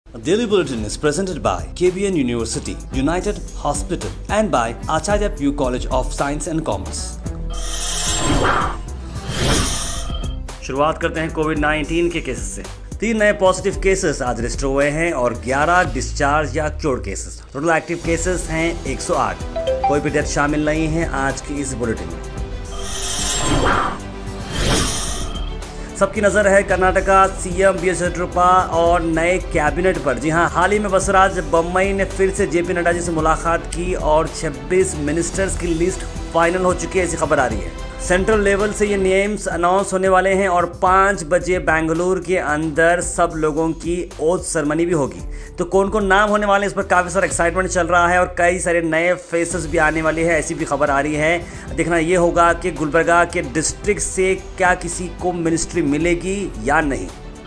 Daily Bulletin is presented by KBN University, United Hospital and by Acharya Pugh College of Science and Commerce. शुरुआत करते हैं कोविड-19 के cases से। 3 नए positive cases आज रजिस्टर हुए हैं और 11 डिस्चार्ज या cured cases. Total active cases हैं 108। कोई भी डेथ शामिल नहीं है आज की इस बुलेटिन में। सबकी नजर है कर्नाटका सीएम बीएस येदियुरप्पा और नए कैबिनेट पर। जी हां, हाल ही में बसवराज बोम्मई ने फिर से जेपी नड्डा जी से मुलाकात की और 26 मिनिस्टर्स की लिस्ट फाइनल हो चुकी है, ऐसी खबर आ रही है। सेंट्रल लेवल से ये नेम्स अनाउंस होने वाले हैं और 5 बजे बेंगलुरु के अंदर सब लोगों की ओथ सेरेमनी भी होगी। तो कौन कौन नाम होने वाले हैं, इस पर काफ़ी सारा एक्साइटमेंट चल रहा है और कई सारे नए फेसेस भी आने वाले हैं, ऐसी भी खबर आ रही है। देखना ये होगा कि गुलबर्गा के डिस्ट्रिक्ट से क्या किसी को मिनिस्ट्री मिलेगी या नहीं।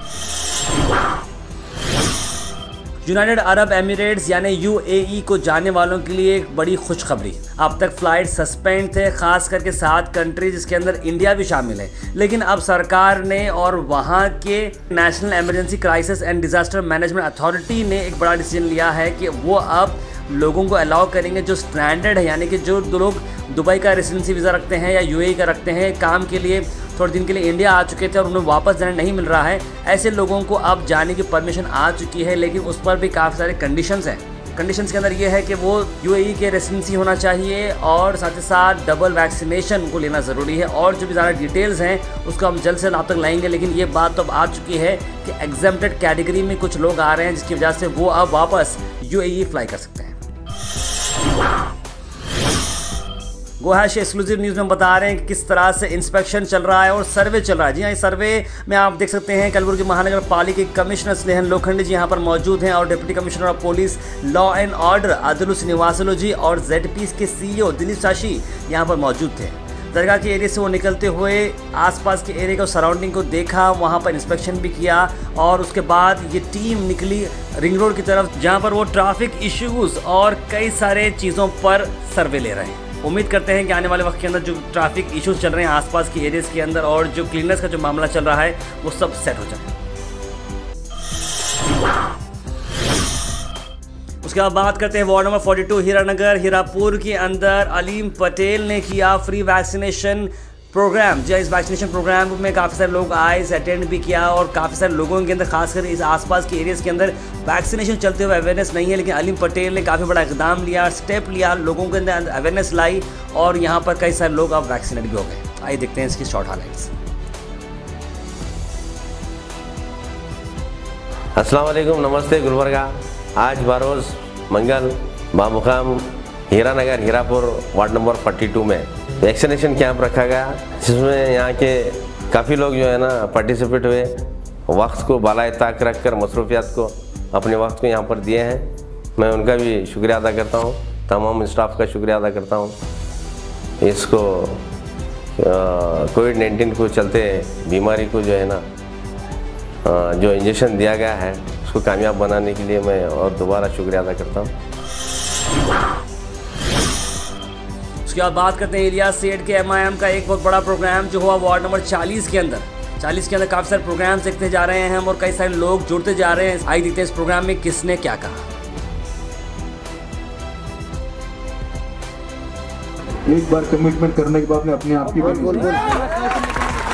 यूनाइटेड अरब एमिरेट्स यानी यूएई को जाने वालों के लिए एक बड़ी खुशखबरी। अब तक फ्लाइट सस्पेंड थे, खास करके 7 कंट्रीज जिसके अंदर इंडिया भी शामिल है। लेकिन अब सरकार ने और वहां के national emergency crisis and disaster management authority ने एक बड़ा डिसीजन लिया है कि वो अब लोगों को अलाउ करेंगे जो स्ट्रैंडेड है, यानी कि जो लोग दुबई का रेसिडेंसी वीज़ा रखते हैं या यूएई का रखते हैं, काम के लिए थोड़े दिन के लिए इंडिया आ चुके थे और उन्हें वापस जाने नहीं मिल रहा है, ऐसे लोगों को अब जाने की परमिशन आ चुकी है। लेकिन उस पर भी काफ़ी सारे कंडीशंस हैं। कंडीशंस के अंदर ये है कि वो यूएई के रेसिडेंसी होना चाहिए और साथ ही साथ डबल वैक्सीनेशन को लेना ज़रूरी है। और जो भी ज़्यादा डिटेल्स हैं उसको हम जल्द से जल्द आप तक लाएंगे। लेकिन ये बात तो अब आ चुकी है कि एग्जेम्प्टेड कैटेगरी में कुछ लोग आ रहे हैं, जिसकी वजह से वो अब वापस यूएई फ्लाई कर सकते हैं। गोहाश एक्सक्लूसिव न्यूज़ में बता रहे हैं कि किस तरह से इंस्पेक्शन चल रहा है और सर्वे चल रहा है। जी हाँ, इस सर्वे में आप देख सकते हैं कलबुर्गी महानगर पालिका के कमिश्नर स्नेहन लोखंडे जी यहाँ पर मौजूद हैं और deputy commissioner of police law and order Adul Srinivasulu ji और जेडपी के सीईओ दिलीप साशी यहाँ पर मौजूद थे। दरगाह के एरिया से वो निकलते हुए आसपास के एरिया को सराउंडिंग को देखा, वहाँ पर इंस्पेक्शन भी किया और उसके बाद ये टीम निकली रिंग रोड की तरफ, जहाँ पर वो ट्रैफिक इश्यूज़ और कई सारे चीज़ों पर सर्वे ले रहे हैं। उम्मीद करते हैं कि आने वाले वक्त के अंदर जो ट्रैफिक इश्यूज चल रहे हैं आसपास के एरियाज़ के अंदर और जो क्लीननेस का जो मामला चल रहा है वो सब सेट हो जाए। उसके बाद बात करते हैं वार्ड नंबर 42 हीरानगर हीरापुर के अंदर अलीम पटेल ने किया फ्री वैक्सीनेशन प्रोग्राम। जी, इस वैक्सीनेशन प्रोग्राम में काफ़ी सारे लोग आए, इसे अटेंड भी किया और काफ़ी सारे लोगों के अंदर खासकर इस आसपास के एरियाज़ के अंदर वैक्सीनेशन चलते हुए अवेयरनेस नहीं है। लेकिन अलीम पटेल ने काफ़ी बड़ा इकदाम लिया, स्टेप लिया, लोगों के अंदर अवेयरनेस लाई और यहाँ पर कई सारे लोग अब वैक्सीनेट भी हो गए। आइए देखते हैं इसकी शॉर्ट हाइलाइट्स। अस्सलाम वालेकुम, नमस्ते गुलबर्गा। आज बरोज़ मंगल बामुकाम हीरानगर हीरापुर वार्ड नंबर 42 में वैक्सीनेशन कैंप रखा गया, जिसमें यहाँ के काफ़ी लोग जो है ना पार्टिसिपेट हुए। वक्त को बालाए ताक रख कर मसरूफियात को अपने वक्त को यहाँ पर दिए हैं। मैं उनका भी शुक्रिया अदा करता हूँ, तमाम स्टाफ का शुक्रिया अदा करता हूँ। इसको कोविड-19 को चलते बीमारी को जो है ना जो इंजेक्शन दिया गया है उसको कामयाब बनाने के लिए मैं और दोबारा शुक्रिया अदा करता हूँ। उसके बाद बात करते हैं इलियास सेठ के MIM का एक बहुत बड़ा प्रोग्राम जो हुआ वार्ड नंबर 40 के अंदर। 40 के अंदर काफ़ी सारे प्रोग्राम्स देखते जा रहे हैं हम और कई सारे लोग जुड़ते जा रहे हैं। आइए देखते हैं इस प्रोग्राम में किसने क्या कहा। एक बार कमिटमेंट करने के बाद में अपने आप की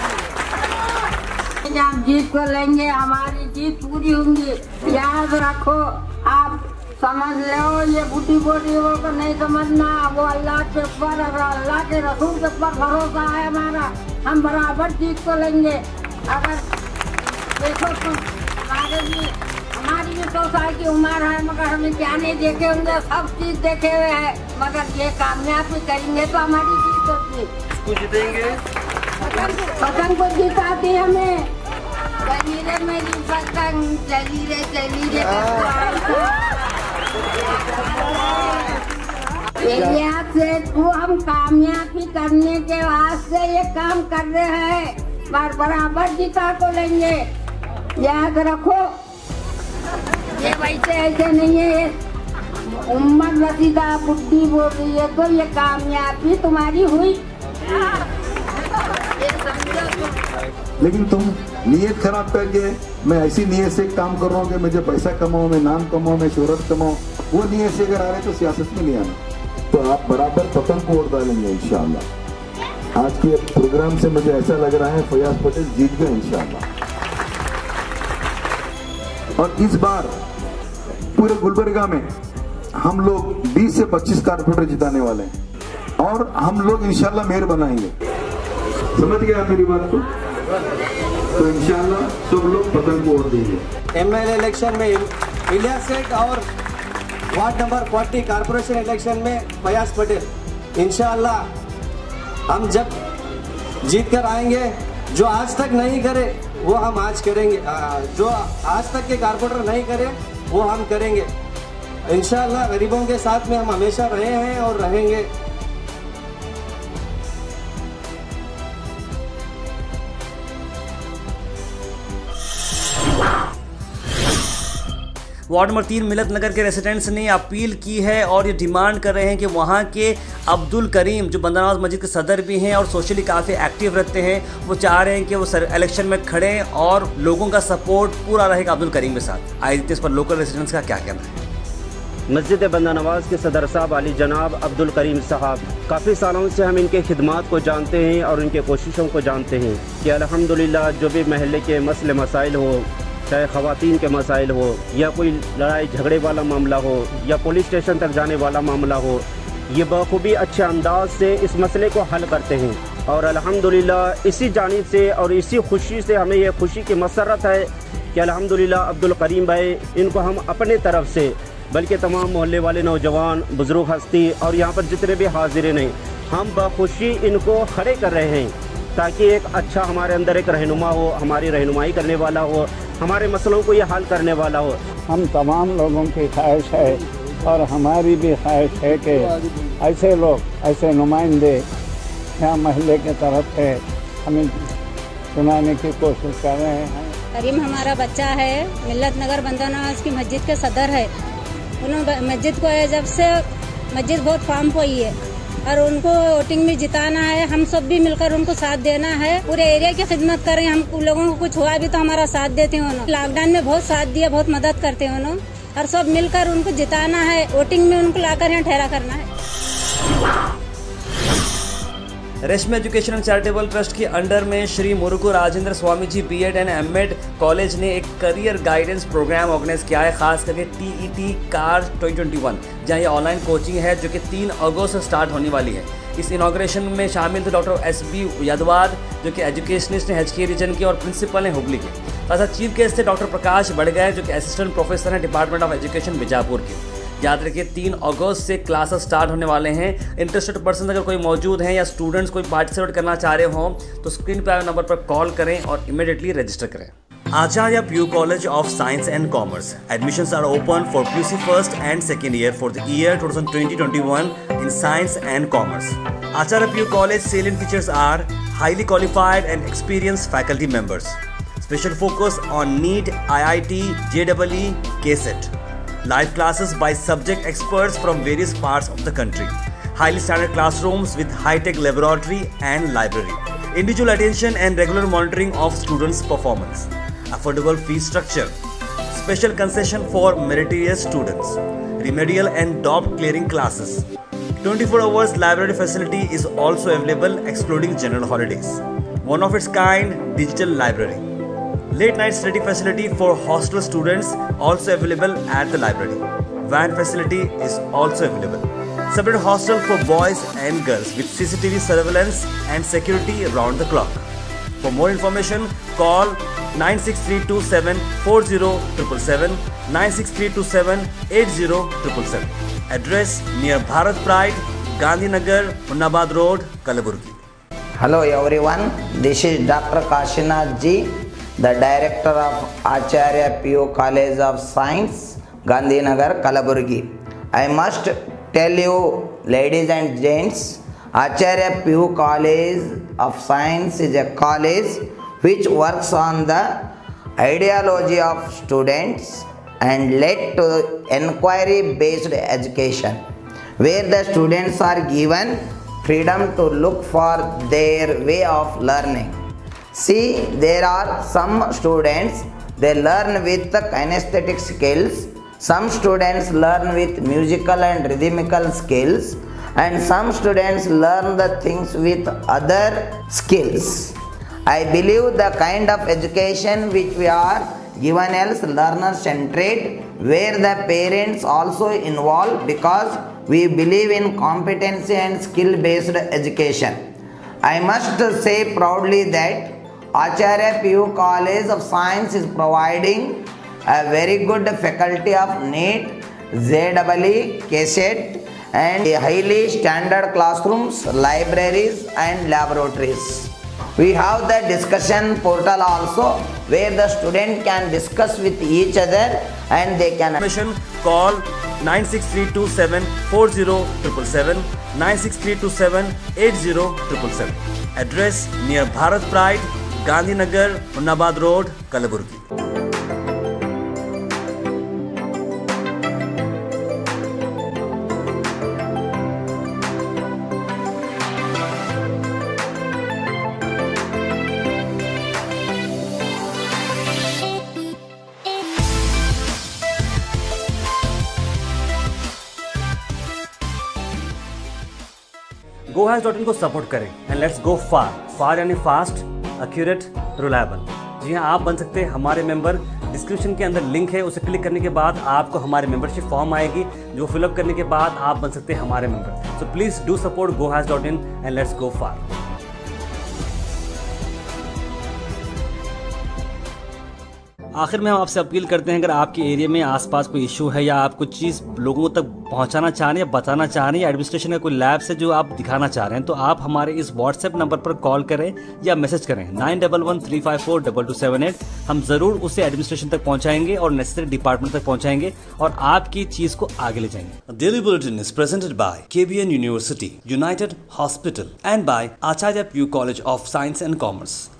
आप जीत को लेंगे, हमारी जीत पूरी होंगी, याद रखो। आप समझ लो, ये बूटी बोटियों को नहीं समझना। वो अल्लाह के ऊपर और अल्लाह के रसूल के ऊपर भरोसा है हमारा, हम बराबर जीत को लेंगे। अगर देखो तो हमारी भी 100 साल की उम्र है, मगर हमें क्या नहीं देखे होंगे, सब चीज देखे हुए हैं। मगर ये कामयाबी करेंगे तो हमारी जीत होगी। जीतेंगे, पतंग को जिताती हमें। चली रे मेरी पतंग, चली रे से तू हम कामयाबी करने के वास्ते ये काम कर रहे हैं, बराबर जीता को लेंगे, याद रखो। ये वैसे ऐसे नहीं है, उम्मत रसीदा बुद्धि बोल रही है तो ये कामयाबी तुम्हारी हुई। लेकिन तुम नीयत खराब करके मैं ऐसी नीयत से काम कर रहा हूँ कि मुझे पैसा कमाऊँ, मैं नाम कमाऊँ, मैं शोहरत कमाऊँ, वो नीयत से अगर आ रहे तो सियासत में नहीं आना। तो आप बराबर पतंग को वोट डालेंगे इंशाअल्लाह। आज के प्रोग्राम से मुझे ऐसा लग रहा है फयाज पटेल जीत गए इंशाअल्लाह। और इस बार पूरे गुलबर्गा में हम लोग 20 से 25 कारपोरेटर जिताने वाले हैं और हम लोग इंशाअल्लाह मेयर बनाएंगे। समझ गए आप मेरी बात को? तो इंशाअल्लाह सब लोग पतंग को वोट देंगे। एमएलए इलेक्शन में इलियास सेठ और वार्ड नंबर 40 कारपोरेशन इलेक्शन में फयाज पटेल। इंशाअल्लाह हम जब जीत कर आएंगे, जो आज तक नहीं करे वो हम आज करेंगे, जो आज तक के कारपोरेटर नहीं करे वो हम करेंगे। इंशाअल्लाह गरीबों के साथ में हम हमेशा रहे हैं और रहेंगे। वार्ड नंबर 3 मिलत नगर के रेसिडेंट्स ने अपील की है और ये डिमांड कर रहे हैं कि वहाँ के अब्दुल करीम जो बंदरनवाज मस्जिद के सदर भी हैं और सोशली काफ़ी एक्टिव रहते हैं, वो चाह रहे हैं कि वो इलेक्शन में खड़े और लोगों का सपोर्ट पूरा रहेगा अब्दुल करीम के साथ। आइए इस पर लोकल रेसिडेंट्स का क्या कहना है। मस्जिद बंदरनवाज के सदर साहब अली जनाब अब्दुल करीम साहब, काफ़ी सालों से हम इनके खिदमात को जानते हैं और इनके कोशिशों को जानते हैं कि अल्हम्दुलिल्लाह जो भी महल्ले के मसले मसाइल हो, चाहे ख़वातीन के मसाइल हो या कोई लड़ाई झगड़े वाला मामला हो या पुलिस स्टेशन तक जाने वाला मामला हो, ये बखूबी अच्छे अंदाज से इस मसले को हल करते हैं। और अल्हम्दुलिल्लाह इसी जानिब से और इसी खुशी से हमें ये खुशी की मसरत है कि अल्हम्दुलिल्लाह अब्दुल करीम भाई, इनको हम अपने तरफ से बल्कि तमाम मोहल्ले वाले नौजवान, बुज़ुर्ग हस्ती और यहाँ पर जितने भी हाजिरीन हैं, हम बखुशी इनको खड़े कर रहे हैं ताकि एक अच्छा हमारे अंदर एक रहनुमा हो, हमारी रहनुमाई करने वाला हो, हमारे मसलों को ये हल करने वाला हो। हम तमाम लोगों की ख्वाहिश है और हमारी भी ख्वाहिश है कि ऐसे लोग, ऐसे नुमाइंदे यहाँ महल्ले के तरफ से हमें चुनाने की कोशिश कर रहे हैं। करीम हमारा बच्चा है, मिल्लत नगर बंदरनवाज की मस्जिद के सदर है। उन्होंने मस्जिद को जब से मस्जिद बहुत फार्म हुई है और उनको वोटिंग में जिताना है, हम सब भी मिलकर उनको साथ देना है, पूरे एरिया की खिदमत करें। हम लोगों को कुछ हुआ भी तो हमारा साथ देते हैं उन्होंने, लॉकडाउन में बहुत साथ दिया, बहुत मदद करते हैं उन्होंने, और सब मिलकर उनको जिताना है, वोटिंग में उनको लाकर यहाँ ठहरा करना है। Reshma education and charitable trust के अंडर में Shri Murugu Rajendra Swami ji BEd and MEd college ने एक करियर गाइडेंस प्रोग्राम ऑर्गेनाइज किया है, खास करके टीईटी कार 2021, जहां ये ऑनलाइन कोचिंग है जो कि 3 अगस्त से स्टार्ट होने वाली है। इस इनॉग्रेशन में शामिल थे डॉक्टर एसबी यादवाद जो कि एजुकेशनिस्ट हैं एचके रीजन के और प्रिंसिपल हैं हुबली के। तथा चीफ गेस्ट थे डॉक्टर प्रकाश बड़गैर जो कि असिस्टेंट प्रोफेसर हैं डिपार्टमेंट ऑफ एजुकेशन बीजापुर के। याद रखिए 3 अगस्त से क्लासेस स्टार्ट होने वाले हैं। इंटरेस्टेड पर्सन अगर कोई मौजूद हैं या स्टूडेंट्स कोई पार्टिसिपेट करना चाह रहे हों तो स्क्रीन पर आए नंबर पर कॉल करें और इमीडिएटली रजिस्टर करें। Acharya PU College of Science and Commerce. Admissions are open for PUC first and second year for the year 2020-21 in Science and Commerce. Acharya PU College salient features are highly qualified and experienced faculty members. Special focus on NEET, IIT, JEE, KCET. Live classes by subject experts from various parts of the country. Highly standard classrooms with high-tech laboratory and library. Individual attention and regular monitoring of students' performance. Affordable fee structure. Special concession for meritorious students. Remedial and doubt clearing classes. 24 hours library facility is also available excluding general holidays. One of its kind digital library. Late night study facility for hostel students also available at the library. Van facility is also available. Separate hostel for boys and girls with CCTV surveillance and security around the clock. For more information, call 96327 40777 96327 Address near Bharat Pride, Gandhinagar, Hunnabad Road, Kalaburgi. Hello everyone, this is Dr. Kashinath Ji, the Director of Acharya PU College of Science, Gandhinagar, Kalaburgi. I must tell you, ladies and gents, Acharya PU College of Science is a college which works on the ideology of students and led to inquiry based education, where the students are given freedom to look for their way of learning. See, there are some students they learn with the kinesthetic skills. Some students learn with musical and rhythmical skills, and some students learn the things with other skills. I believe the kind of education which we are given is learner-centered, where the parents also involved, because we believe in competency and skill-based education. I must say proudly that Acharya PU College of Science is providing a very good faculty of NEET, JEE, KCET, and highly standard classrooms, libraries and laboratories. We have the discussion portal also, where the student can discuss with each other and they can call 963274077, 963278077. Address near Bharat Pride, Gandhinagar, Unnabad Road, Kalaburgi. GoHas.in को support करें and let's go फार यानी fast, accurate, reliable. जी हाँ, आप बन सकते हैं हमारे member. Description के अंदर लिंक है, उसे क्लिक करने के बाद आपको हमारे मेंबरशिप फॉर्म आएगी, जो फिलअप करने के बाद आप बन सकते हैं हमारे member. So please do support GoHas.in and let's go far. आखिर में हम आपसे अपील करते हैं, अगर आपके एरिया में आसपास कोई इशू है या आप कुछ चीज़ लोगों तक पहुंचाना चाह रहे हैं या बताना चाह रहे हैं, या एडमिनिस्ट्रेशन का कोई लैब से जो आप दिखाना चाह रहे हैं, तो आप हमारे इस व्हाट्सएप नंबर पर कॉल करें या मैसेज करें 9113542278। हम ज़रूर उसे एडमिनिस्ट्रेशन तक पहुंचाएंगे और नेसेसरी डिपार्टमेंट तक पहुंचाएंगे और आपकी चीज़ को आगे ले जाएंगे। Daily bulletin is presented by KBN university, United hospital and by Acharya PU college of science and commerce.